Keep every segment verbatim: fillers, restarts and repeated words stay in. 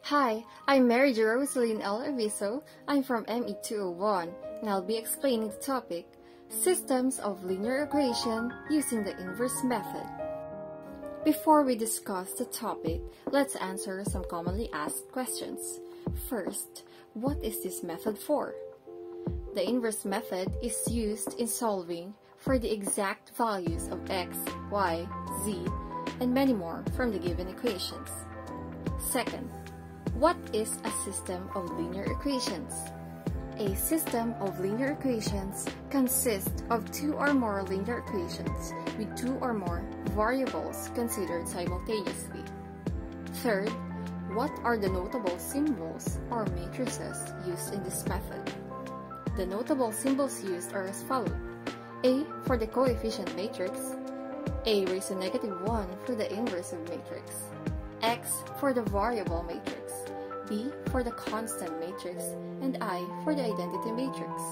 Hi, I'm Mary Jeroselene Aviso. I'm from M E two oh one, and I'll be explaining the topic, Systems of Linear Equation using the Inverse Method. Before we discuss the topic, let's answer some commonly asked questions. First, what is this method for? The inverse method is used in solving for the exact values of x, y, z, and many more from the given equations. Second, what is a system of linear equations? A system of linear equations consists of two or more linear equations with two or more variables considered simultaneously. Third, what are the notable symbols or matrices used in this method? The notable symbols used are as follows. A for the coefficient matrix, A raised to negative one for the inverse of matrix, X for the variable matrix, B for the constant matrix, and I for the identity matrix.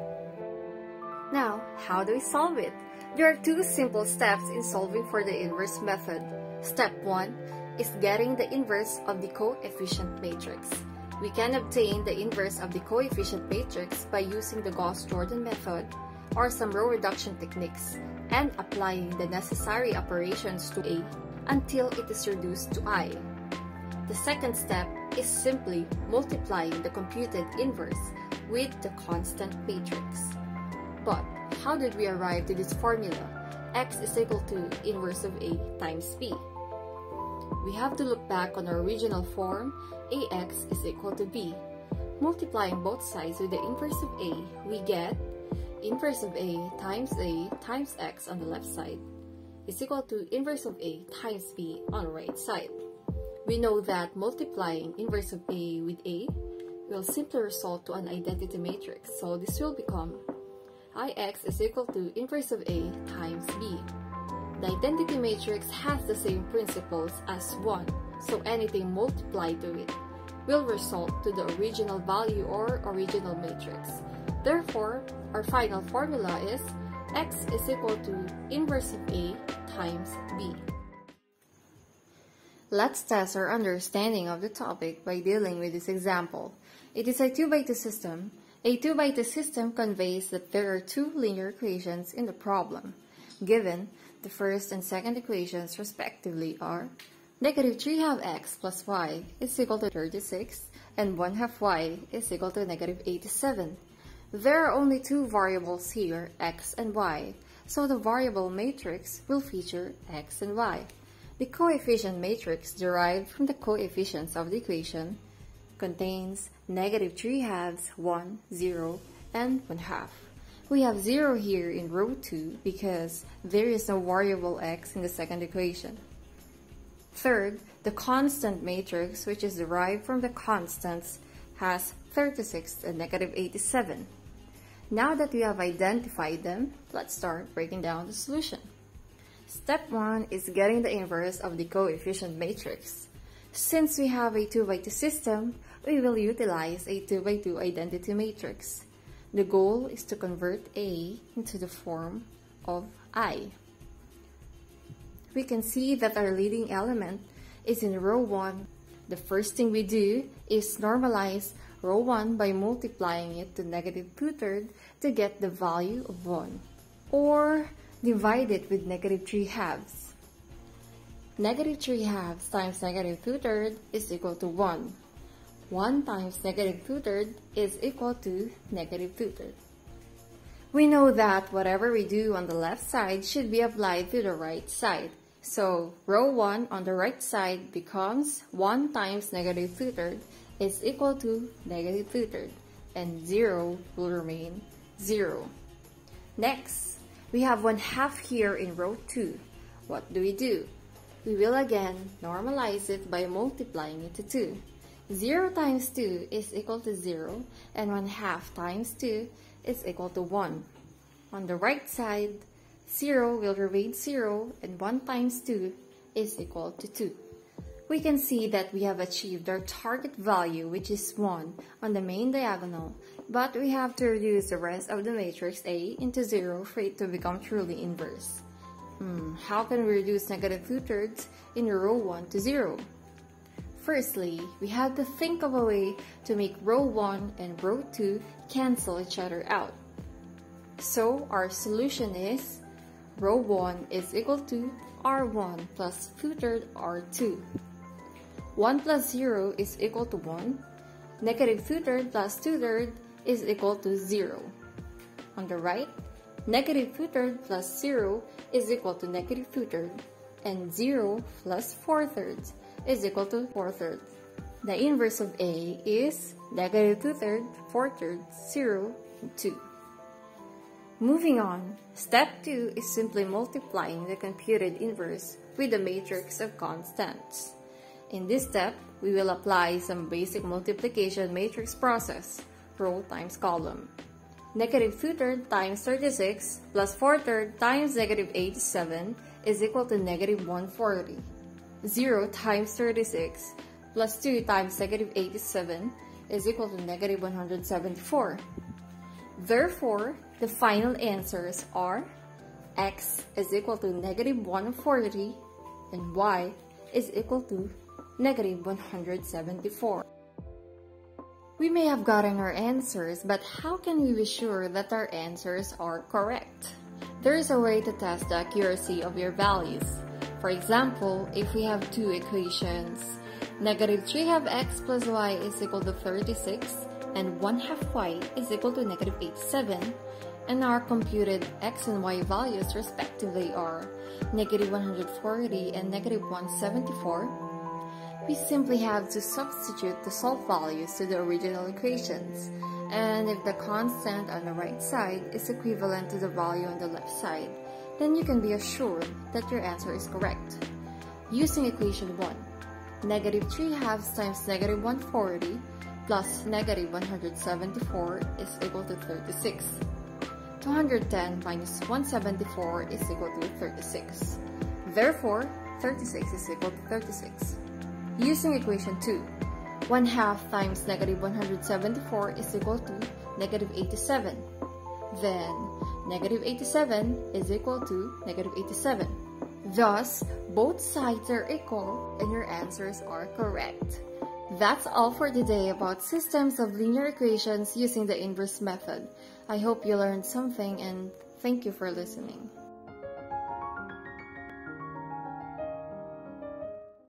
Now, how do we solve it? There are two simple steps in solving for the inverse method. Step one is getting the inverse of the coefficient matrix. We can obtain the inverse of the coefficient matrix by using the Gauss-Jordan method or some row reduction techniques and applying the necessary operations to A until it is reduced to I. The second step is simply multiplying the computed inverse with the constant matrix. But how did we arrive to this formula? X is equal to inverse of A times B. We have to look back on our original form, Ax is equal to B. Multiplying both sides with the inverse of A, we get inverse of A times A times X on the left side is equal to inverse of A times B on the right side. We know that multiplying inverse of A with A will simply result to an identity matrix, so this will become Ix is equal to inverse of A times B. The identity matrix has the same principles as one, so anything multiplied to it will result to the original value or original matrix. Therefore, our final formula is X is equal to inverse of A times B. Let's test our understanding of the topic by dealing with this example. It is a two by two system. A two by two system conveys that there are two linear equations in the problem. Given, the first and second equations respectively are negative three half x plus y is equal to thirty-six and one half y is equal to negative eighty-seven. There are only two variables here, x and y, so the variable matrix will feature x and y. The coefficient matrix derived from the coefficients of the equation contains negative three halves, one, zero, and one half. We have zero here in row two because there is no variable x in the second equation. Third, the constant matrix, which is derived from the constants, has thirty-six and negative eighty-seven. Now that we have identified them, let's start breaking down the solution. Step one is getting the inverse of the coefficient matrix. Since we have a two by two system, we will utilize a two by two identity matrix. The goal is to convert A into the form of I. We can see that our leading element is in row one. The first thing we do is normalize row one by multiplying it to negative two thirds to get the value of one, or divide it with negative three halves. Negative three halves times negative two thirds is equal to one. one times negative two thirds is equal to negative two thirds. We know that whatever we do on the left side should be applied to the right side. So, row one on the right side becomes one times negative two thirds is equal to negative two thirds, and zero will remain zero. Next, we have one half here in row two. What do we do? We will again normalize it by multiplying it to two. zero times two is equal to zero, and one half times two is equal to one. On the right side, zero will remain zero, and one times two is equal to two. We can see that we have achieved our target value, which is one, on the main diagonal, but we have to reduce the rest of the matrix A into zero for it to become truly inverse. Hmm, how can we reduce negative two thirds in row one to zero? Firstly, we have to think of a way to make row one and row two cancel each other out. So our solution is row one is equal to R one plus two-thirds R two. one plus zero is equal to one. Negative two-thirds plus two-thirds is equal to zero. On the right, negative two-thirds plus zero is equal to negative two-thirds, and zero plus four-thirds is equal to four-thirds. The inverse of A is negative two-thirds, four-thirds, zero, and two. Moving on, step two is simply multiplying the computed inverse with the matrix of constants. In this step, we will apply some basic multiplication matrix process, row times column. Negative two-thirds times thirty-six plus four-thirds times negative eighty-seven is equal to negative one hundred forty. zero times thirty-six plus two times negative eighty-seven is equal to negative one hundred seventy-four. Therefore, the final answers are x is equal to negative one hundred forty and y is equal to negative one hundred seventy-four. We may have gotten our answers, but how can we be sure that our answers are correct? There is a way to test the accuracy of your values. For example, if we have two equations, negative three half x plus y is equal to thirty-six and one half y is equal to negative eighty-seven, and our computed x and y values respectively are negative one hundred forty and negative one hundred seventy-four, we simply have to substitute the solved values to the original equations, and if the constant on the right side is equivalent to the value on the left side, then you can be assured that your answer is correct. Using equation one, negative three halves times negative one hundred forty plus negative one hundred seventy-four is equal to thirty-six. two hundred ten minus one hundred seventy-four is equal to thirty-six. Therefore, thirty-six is equal to thirty-six. Using equation two, one half times negative one hundred seventy-four is equal to negative eighty-seven. Then, negative eighty-seven is equal to negative eighty-seven. Thus, both sides are equal and your answers are correct. That's all for today about systems of linear equations using the inverse method. I hope you learned something and thank you for listening.